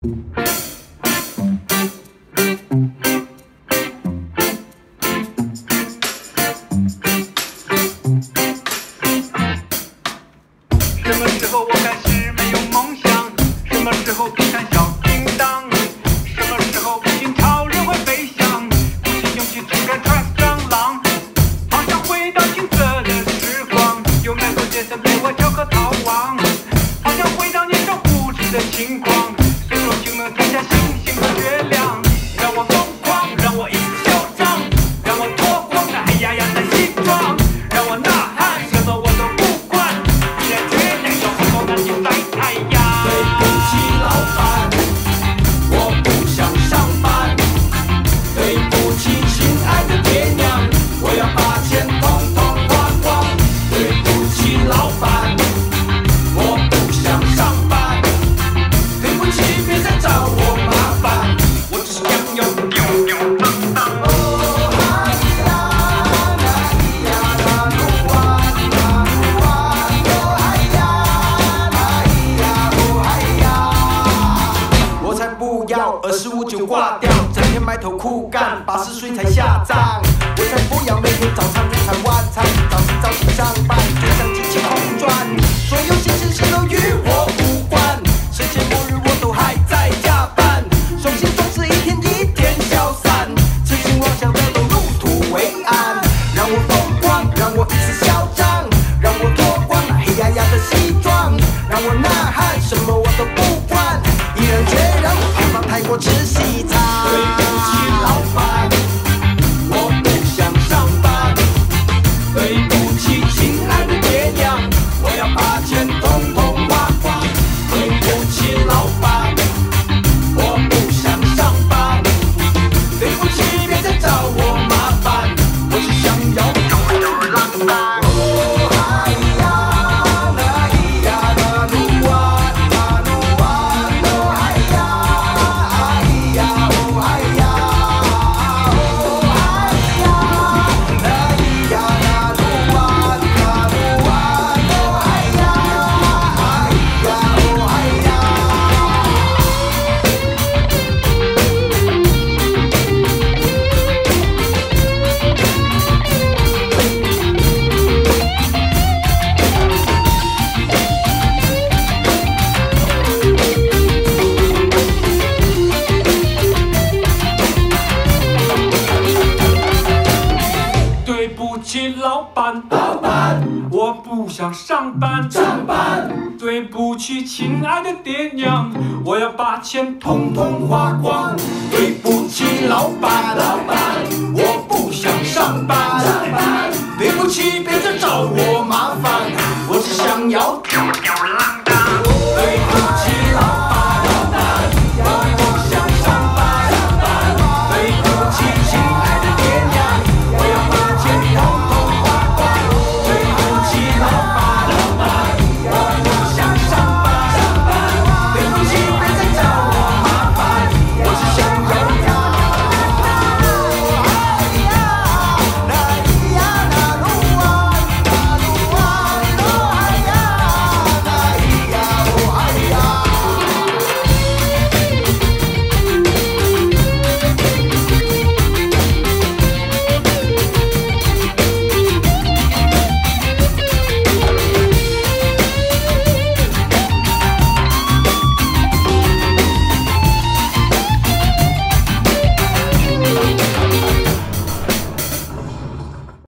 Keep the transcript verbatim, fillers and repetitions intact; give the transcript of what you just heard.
什么时候我开始没有梦想？什么时候变成小叮当？什么时候不仅超人会飞翔？鼓起勇气去敢穿上浪，好想回到青涩的时光，有美国街头陪我跳个逃亡，好想回到年少无知的轻狂，随手就能摘下星星和月亮，让我疯狂，让我一直嚣张，让我脱光那黑压压的西装，让我呐喊，什么我都不管，依然倔强，要红红的金白太阳。 对不起，老板，我不想上班。对不起，亲爱的爹娘，我要把钱统统花光。对不起，老板，我不想上班。对不起，别再找我麻烦，我只想要吊吊郎当。哦嗨呀，啦咿呀啦噜哇啦噜哇，哦嗨呀，啦咿呀哦嗨呀。我才不要二十五就挂掉，整天埋头苦干，八十岁才下葬。我才不要每天早餐、午餐、晚餐，早起早起上班，就像机器空转。所有新鲜事都与我无关，世界末日我都还在加班，雄心壮志一天一天消散，痴心妄想的都入土为安。让我疯狂，让我一次嚣张，让我脱光那黑压压的西装，让我呐喊，什么我都不管，毅然决然，我偏帮泰国吃西餐。对不起，老板，我不想上班。对不起，亲爱的爹娘，我要把钱统统花光。对不起，老板，我不想上班。对不起，别再找我麻烦，我只想要吊吊郎当。哦嗨呀，啦咿呀啦噜哇啦噜哇，哦嗨呀，啊咿呀哦嗨呀，哦嗨呀，啦咿呀啦噜哇啦噜哇，哦嗨呀，啊咿呀哦嗨呀。 对不起，老板， 老板， 我不想上班。 上班， 对不起，亲爱的爹娘，我要把钱统统花光。对不起，老板，老板，我不想上班。上班，对不起，别再找我麻烦，我只想要吊吊